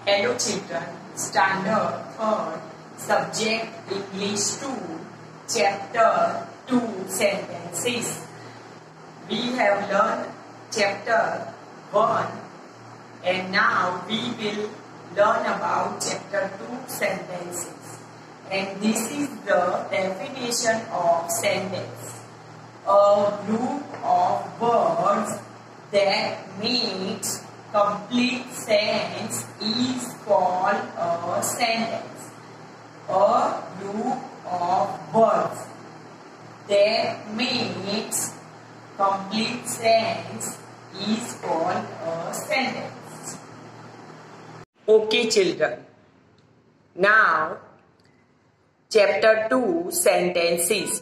Hello children, Standard 3rd, Subject English 2, Chapter 2 Sentences. We have learned Chapter 1 and now we will learn about Chapter 2 Sentences. And this is the definition of sentence. A group of words that makes complete sense is called a sentence. A group of words that makes complete sense is called a sentence. Okay children, now chapter 2 sentences.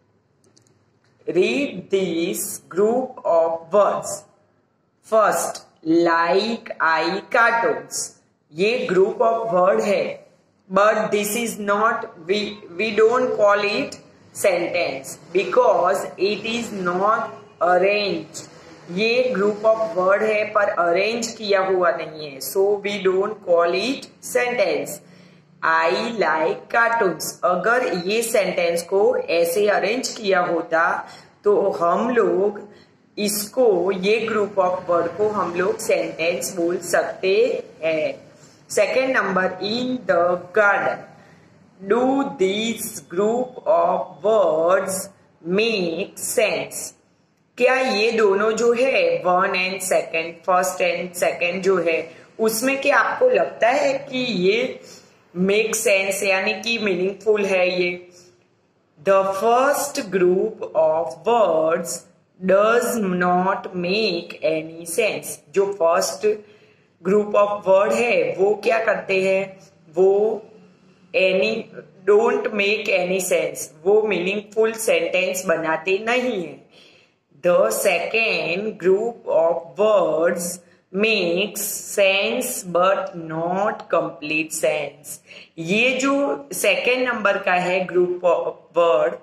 Read this group of words. First, like I cartoons. ये group of word है, but this is not, we don't call it sentence because it is not arranged. ये group of word है पर arrange किया हुआ नहीं है, so we don't call it sentence. I like cartoons. अगर ये sentence को ऐसे arrange किया होता तो हम लोग इसको, ये ग्रुप ऑफ वर्ड को हम लोग सेंटेंस बोल सकते हैं. Second number, in the garden. Do this group of words make sense? क्या ये दोनों जो है one and second, first and second जो है, उसमें क्या आपको लगता है कि ये मेक सेंस यानी कि मीनिंगफुल है? ये the first group of words does not make any sense. जो फर्स्ट ग्रुप ऑफ वर्ड है वो क्या करते हैं? वो any don't make any sense, वो मीनिंगफुल सेंटेंस बनाते नहीं है. The second group of words makes sense but not complete sense. ये जो सेकेंड नंबर का है ग्रुप ऑफ वर्ड,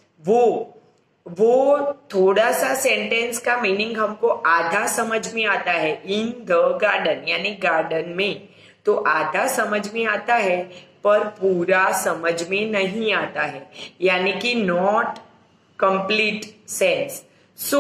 वो थोड़ा सा सेंटेंस का मीनिंग हमको आधा समझ में आता है. इन द गार्डन यानी गार्डन में, तो आधा समझ में आता है पर पूरा समझ में नहीं आता है, यानी कि not complete sense. So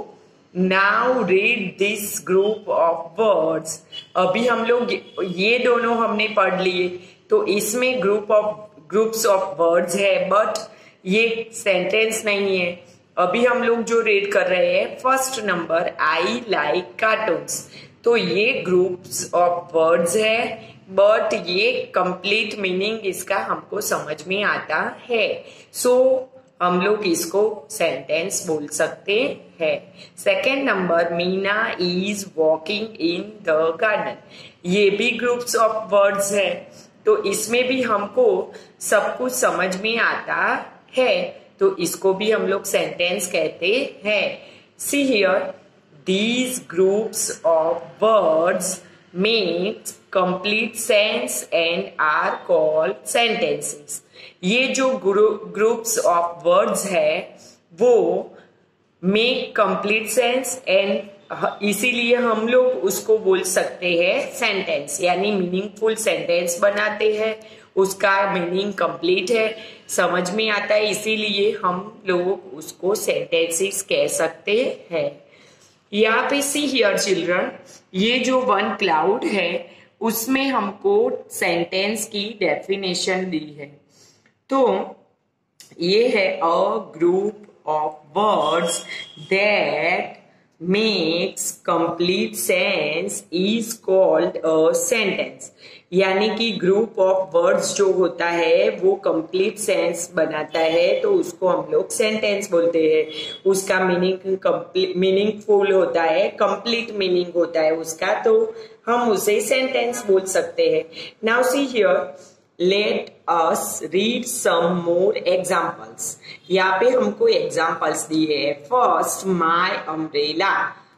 now read this group of words. अभी हम लोग ये दोनों हमने पढ़ लिए, तो इसमें ग्रुप्स ऑफ वर्ड्स है बट ये सेंटेंस नहीं है. अभी हम लोग जो रीड कर रहे हैं first number, I like cartoons, तो ये ग्रुप्स ऑफ वर्ड्स है बट ये कंप्लीट मीनिंग इसका हमको समझ में आता है, सो हम लोग इसको सेंटेंस बोल सकते हैं. Second number, Meena is walking in the garden. ये भी ग्रुप्स ऑफ वर्ड्स है, तो इसमें भी हमको सब कुछ समझ में आता है, तो इसको भी हम लोग सेंटेंस कहते हैं. See here, these groups of words make complete sense and are called sentences. ये जो ग्रुप्स ऑफ वर्ड्स है वो मेक कंप्लीट सेंस एंड इसीलिए हम लोग उसको बोल सकते हैं सेंटेंस, यानी मीनिंगफुल सेंटेंस बनाते हैं, उसका मीनिंग कंप्लीट है, समझ में आता है, इसीलिए हम लोग उसको सेंटेंसेस कह सकते हैं. यहाँ पे सी हियर चिल्ड्रन, ये जो वन क्लाउड है उसमें हमको सेंटेंस की डेफिनेशन दी है. तो ये है a group of words that makes complete sense is called a sentence. यानी कि ग्रुप ऑफ वर्ड्स जो होता है वो कंप्लीट सेंस बनाता है, तो उसको हम लोग सेंटेंस बोलते हैं. उसका मीनिंगफुल होता है, कंप्लीट मीनिंग होता है उसका, तो हम उसे सेंटेंस बोल सकते हैं. Now see here, let us read some more examples. यहाँ पे हमको एग्जाम्पल्स दिए हैं. First, my umbrella.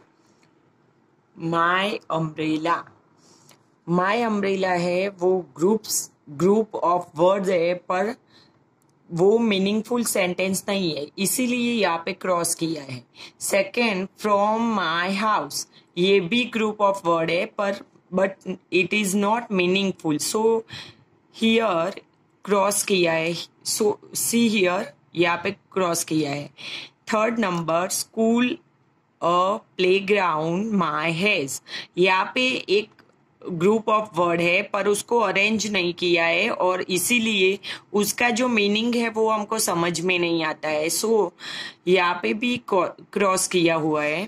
My umbrella, my umbrella है वो ग्रुप ऑफ वर्ड्स है पर वो मीनिंगफुल सेंटेंस नहीं है, इसीलिए यहाँ पे क्रॉस किया है. सेकेंड, फ्रॉम माई हाउस, ये भी ग्रुप ऑफ वर्ड है पर but it is not meaningful, so here cross किया है, सो सी हियर यहाँ पे क्रॉस किया है। Third number school a playground my has, यहाँ पे एक ग्रुप ऑफ वर्ड है पर उसको अरेंज नहीं किया है और इसीलिए उसका जो मीनिंग है वो हमको समझ में नहीं आता है, सो यहाँ पे भी क्रॉस किया हुआ है।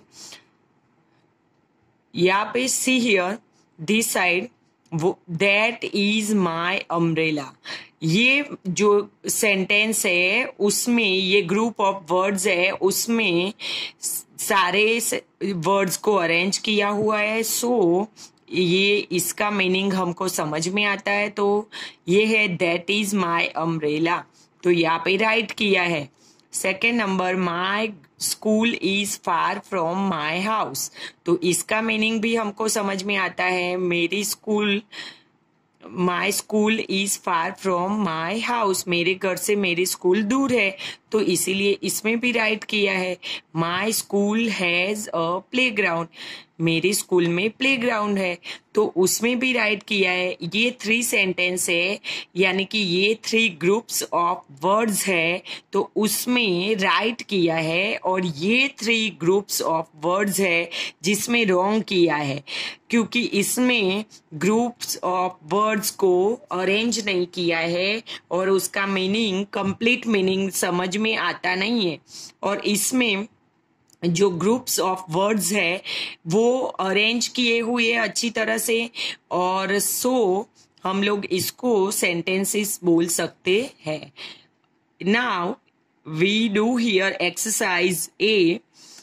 यहाँ पे see here this side that is my umbrella, ये जो सेंटेंस है उसमें ये ग्रुप ऑफ वर्ड्स है, उसमें सारे वर्ड्स को अरेंज किया हुआ है, सो ये इसका मीनिंग हमको समझ में आता है। तो ये है दैट इज माई अम्ब्रेला, तो यहाँ पे राइट किया है। Second number my school is far from my house, तो इसका मीनिंग भी हमको समझ में आता है, मेरी school my school is far from my house, मेरे घर से मेरी स्कूल दूर है, तो इसीलिए इसमें भी राइट किया है। My school has a playground, मेरे स्कूल में प्लेग्राउंड है, तो उसमें भी राइट किया है। ये 3 सेंटेंस है, यानी कि ये 3 ग्रुप्स ऑफ वर्ड्स है, तो उसमें राइट किया है, और ये 3 ग्रुप्स ऑफ वर्ड्स है जिसमें रॉन्ग किया है, क्योंकि इसमें ग्रुप्स ऑफ वर्ड्स को अरेंज नहीं किया है और उसका मीनिंग कंप्लीट मीनिंग समझ में आता नहीं है, और इसमें जो ग्रुप्स ऑफ वर्ड्स है वो अरेंज किए हुए अच्छी तरह से, और सो हम लोग इसको सेंटेंसेस बोल सकते हैं। Now we do here exercise A,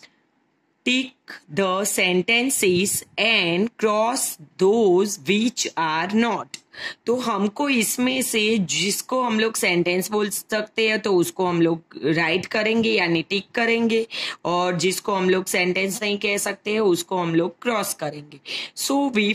tick the sentences and cross those which are not, तो हमको इसमें से जिसको हम लोग सेंटेंस बोल सकते हैं तो उसको हम लोग राइट करेंगे यानी टिक करेंगे, और जिसको हम लोग सेंटेंस नहीं कह सकते हैं उसको हम लोग क्रॉस करेंगे। So we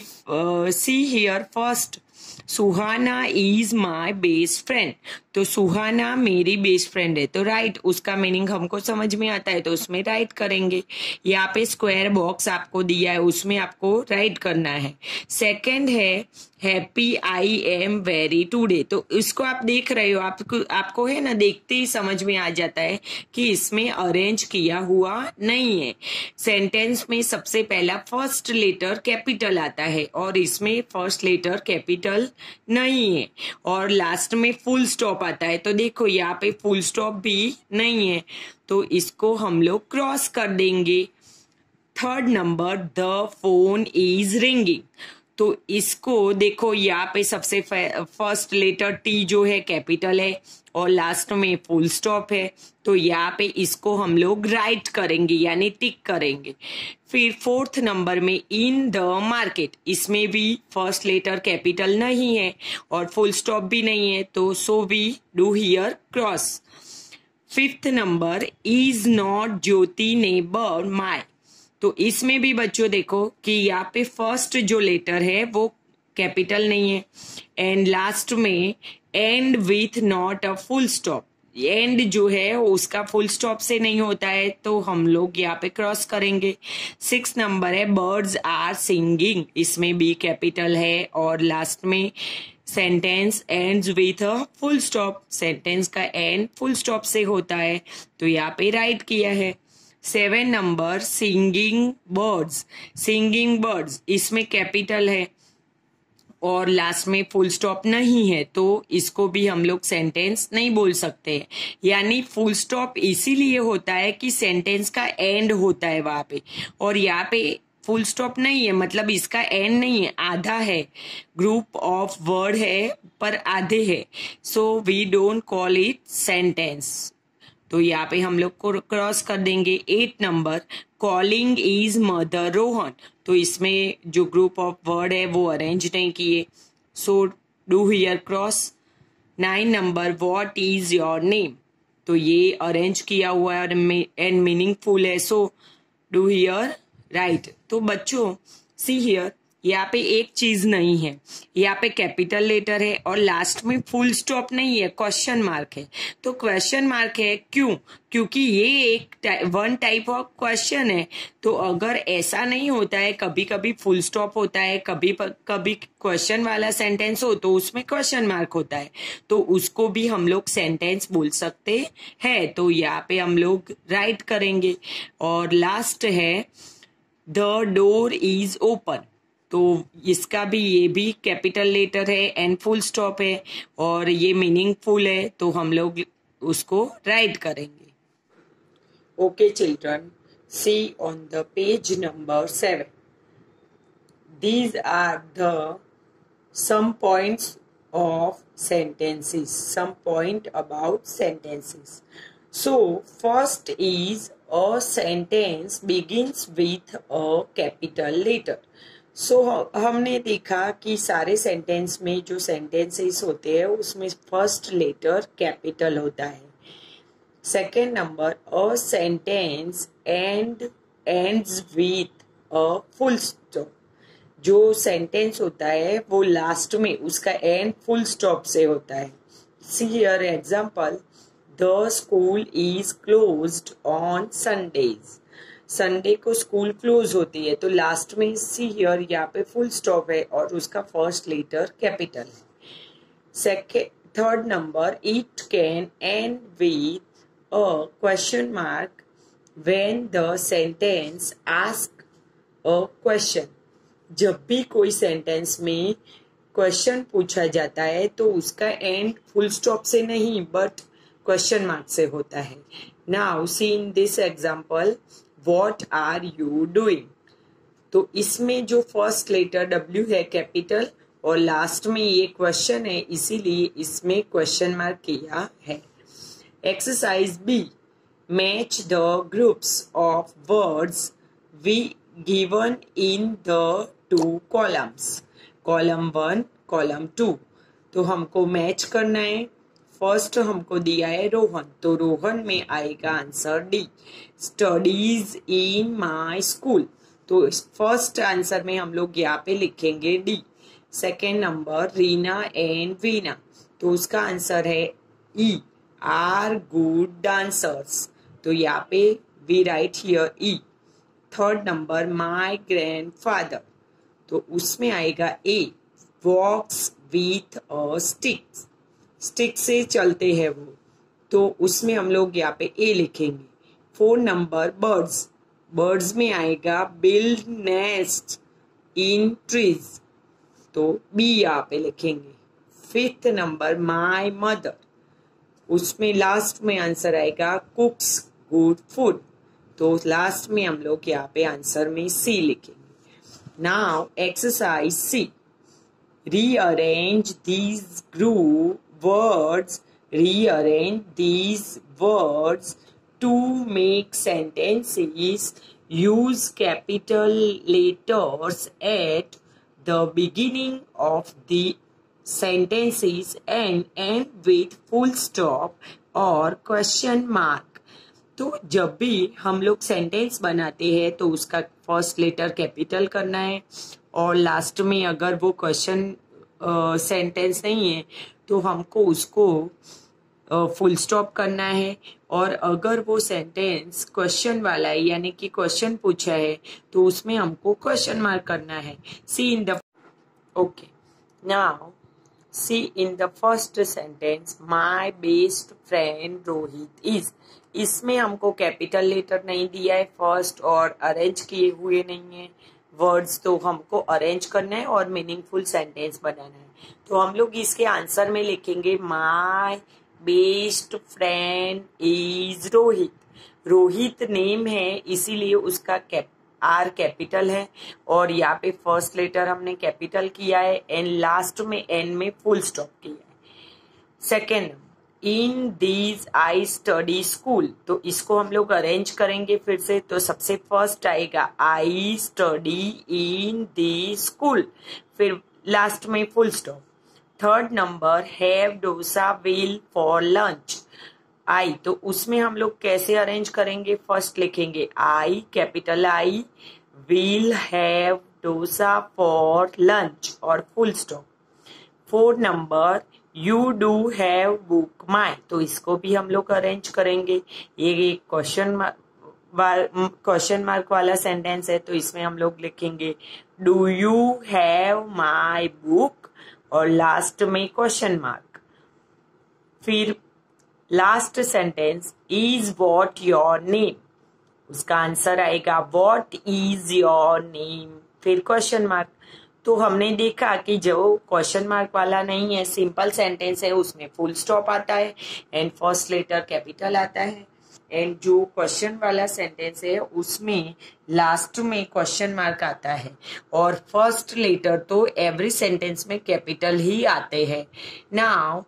see here first, Suhana is my best friend, तो सुहाना मेरी बेस्ट फ्रेंड है, तो राइट, उसका मीनिंग हमको समझ में आता है तो उसमें राइट करेंगे। यहाँ पे स्क्वायर बॉक्स आपको दिया है, उसमें आपको राइट करना है। सेकंड है happy I am very today, तो इसको आप देख रहे हो, आपको है ना, देखते ही समझ में आ जाता है कि इसमें अरेंज किया हुआ नहीं है। सेंटेंस में सबसे पहला फर्स्ट लेटर कैपिटल आता है और इसमें फर्स्ट लेटर कैपिटल नहीं है, और लास्ट में फुल स्टॉप आता है, तो देखो यहाँ पे फुल स्टॉप भी नहीं है, तो इसको हम लोग क्रॉस कर देंगे। Third number the phone is ringing, तो इसको देखो यहाँ पे सबसे फर्स्ट लेटर टी जो है कैपिटल है और लास्ट में फुल स्टॉप है, तो यहाँ पे इसको हम लोग राइट करेंगे यानी टिक करेंगे। फिर फोर्थ नंबर में इन द मार्केट, इसमें भी फर्स्ट लेटर कैपिटल नहीं है और फुल स्टॉप भी नहीं है, तो so we do here cross. Fifth number is not Jyoti neighbour my, तो इसमें भी बच्चों देखो कि यहाँ पे फर्स्ट जो लेटर है वो कैपिटल नहीं है, एंड लास्ट में end with not a full stop, and जो है उसका फुल स्टॉप से नहीं होता है, तो हम लोग यहाँ पे क्रॉस करेंगे। 6 नंबर है बर्ड्स आर सिंगिंग, इसमें भी कैपिटल है और लास्ट में sentence ends with a full stop, sentence का एंड फुल स्टॉप से होता है, तो यहाँ पे राइट किया है। 7 number singing birds, singing birds इसमें कैपिटल है और लास्ट में फुल स्टॉप नहीं है, तो इसको भी हम लोग सेंटेंस नहीं बोल सकते, यानी फुल स्टॉप इसीलिए होता है कि सेंटेंस का एंड होता है वहां पे, और यहाँ पे फुल स्टॉप नहीं है, मतलब इसका एंड नहीं है, आधा है, ग्रुप ऑफ वर्ड है पर आधे है, so we don't call it sentence, तो यहाँ पे हम लोग को क्रॉस कर देंगे। 8 number calling is mother Rohan, तो इसमें जो ग्रुप ऑफ वर्ड है वो अरेंज नहीं किए, so do here cross. 9 number what is your name, तो ये अरेंज किया हुआ है एंड मीनिंगफुल है, सो डू हियर राइट। तो बच्चों सी हियर यहाँ पे एक चीज नहीं है, यहाँ पे कैपिटल लेटर है और लास्ट में फुल स्टॉप नहीं है, क्वेश्चन मार्क है। तो क्वेश्चन मार्क है क्यों? क्योंकि ये एक वन टाइप ऑफ क्वेश्चन है। तो अगर ऐसा नहीं होता है, कभी कभी फुल स्टॉप होता है, कभी कभी क्वेश्चन वाला सेंटेंस हो तो उसमें क्वेश्चन मार्क होता है, तो उसको भी हम लोग सेंटेंस बोल सकते हैं। तो यहाँ पे हम लोग राइट करेंगे। और लास्ट है द डोर इज ओपन, तो इसका भी, ये भी कैपिटल लेटर है एंड फुल स्टॉप है और ये मीनिंगफुल है, तो हम लोग उसको राइट करेंगे। Okay children, see on the page number 7. These are the some points of sentences, some point about sentences. So first is a sentence begins with a capital letter. So हमने देखा कि सारे सेंटेंस में जो sentences होते हैं उसमें first letter capital होता है। Second number, a sentence ends with a full stop. जो सेंटेंस होता है वो लास्ट में उसका एंड फुल स्टॉप से होता है। See here example, the school is closed on Sundays. Sunday को स्कूल क्लोज होती है, तो लास्ट में सी हियर यहाँ पे फुल स्टॉप है और उसका फर्स्ट लेटर कैपिटल है। Third number, it can end with a question mark when the sentence ask a question. जब भी कोई सेंटेंस में क्वेश्चन पूछा जाता है तो उसका एंड फुल स्टॉप से नहीं बट क्वेश्चन मार्क से होता है। Now see in this example, what are you doing. तो इसमें जो फर्स्ट लेटर डब्ल्यू है कैपिटल और लास्ट में ये क्वेश्चन है, इसीलिए इसमें क्वेश्चन मार्क किया है। Exercise B, match the groups of words we given in the two columns, column 1 column 2। तो हमको मैच करना है। फर्स्ट हमको दिया है रोहन, तो रोहन में आएगा answer D, studies in my school. तो फर्स्ट आंसर में हम लोग यहाँ पे लिखेंगे D. Second number, Reena and Veena, तो उसका आंसर है ई, आर गुड डांसर्स। तो यहाँ पे we write here E. Third number, my grandfather, तो उसमें आएगा A, walks with a stick, stick से चलते हैं वो, तो उसमें हम लोग यहाँ पे ए लिखेंगे। फोर नंबर, बर्ड्स, बर्ड्स में आएगा बिल्ड नेस्ट इन ट्रीज, तो बी यहाँ पे लिखेंगे। फिफ्थ नंबर, माई मदर, उसमें लास्ट में आंसर आएगा कुक्स गुड फूड, तो लास्ट में हम लोग यहाँ पे आंसर में सी लिखेंगे। Now exercise C, rearrange these words to make sentences, use capital letters at the beginning of the sentences and end with full stop और क्वेश्चन मार्क। तो जब भी हम लोग सेंटेंस बनाते हैं तो उसका फर्स्ट लेटर कैपिटल करना है और लास्ट में अगर वो क्वेश्चन सेंटेंस नहीं है तो हमको उसको फुल स्टॉप करना है, और अगर वो सेंटेंस क्वेश्चन वाला है यानी कि क्वेश्चन पूछा है तो उसमें हमको क्वेश्चन मार्क करना है। See in the okay now see in the first sentence, my best friend Rohit is. इसमें हमको कैपिटल लेटर नहीं दिया है फर्स्ट और अरेंज किए हुए नहीं है वर्ड्स, तो हमको अरेंज करना है और मीनिंगफुल सेंटेंस बनाना है। तो हम लोग इसके आंसर में लिखेंगे my best friend is Rohit. Rohit name है इसीलिए उसका आर कैपिटल है और यहाँ पे फर्स्ट लेटर हमने कैपिटल किया है एंड लास्ट में एन में फुल स्टॉप किया है। Second, in these I study school, तो इसको हम लोग अरेंज करेंगे फिर से। तो सबसे फर्स्ट आएगा I study in the school, फिर लास्ट में full stop. Third number, have dosa will for lunch, I, तो उसमें हम लोग कैसे अरेंज करेंगे, फर्स्ट लिखेंगे I capital I, will have dosa for lunch और full stop. 4 number you do have book my, तो इसको भी हम लोग अरेंज करेंगे। ये एक क्वेश्चन मार्क वाला सेंटेंस है, तो इसमें हम लोग लिखेंगे do you have my book और लास्ट में क्वेश्चन मार्क। फिर last sentence is what your name, उसका आंसर आएगा व्हाट इज योर नेम, फिर क्वेश्चन मार्क। तो हमने देखा कि जो क्वेश्चन मार्क वाला नहीं है, सिंपल सेंटेंस है, उसमें फुल स्टॉप आता है एंड फर्स्ट लेटर कैपिटल आता है, एंड जो क्वेश्चन वाला सेंटेंस है उसमें लास्ट में क्वेश्चन मार्क आता है, और फर्स्ट लेटर तो एवरी सेंटेंस में कैपिटल ही आते हैं। Now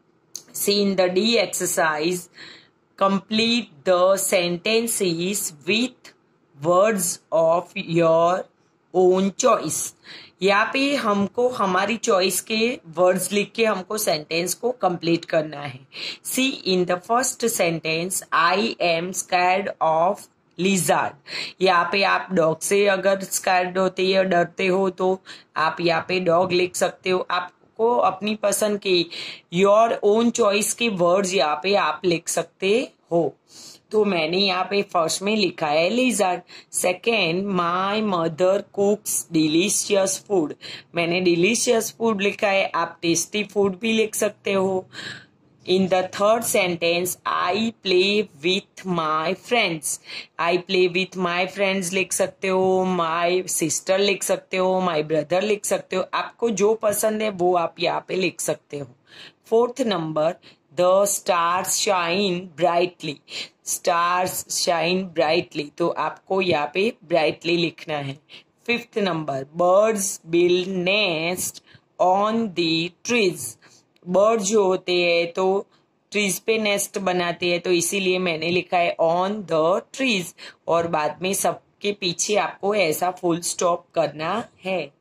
see in the D exercise, complete the sentences with words of your own choice। यहाँ पे हमको हमारी चॉइस के वर्ड्स लिख के हमको सेंटेंस को कंप्लीट करना है। See in the first sentence, I am scared of lizard. यहाँ पे आप डॉग से अगर स्कैर्ड होते या डरते हो तो आप यहाँ पे डॉग लिख सकते हो। आप को अपनी पसंद के योर ओन चॉइस के वर्ड्स यहाँ पे आप लिख सकते हो। तो मैंने यहाँ पे फर्स्ट में लिखा है lizard. Second, my mother cooks delicious food, मैंने डिलीशियस फूड लिखा है, आप टेस्टी फूड भी लिख सकते हो। In the third sentence, I play with my friends, I play with my friends लिख सकते हो, माई सिस्टर लिख सकते हो, माई ब्रदर लिख सकते हो, आपको जो पसंद है वो आप यहाँ पे लिख सकते हो। Fourth number, the stars shine brightly, stars shine brightly, तो आपको यहाँ पे ब्राइटली लिखना है। Fifth number, birds build nest on the trees, bird जो होते हैं तो ट्रीज पे नेस्ट बनाते हैं, तो इसीलिए मैंने लिखा है ऑन द ट्रीज, और बाद में सबके पीछे आपको ऐसा फुल स्टॉप करना है।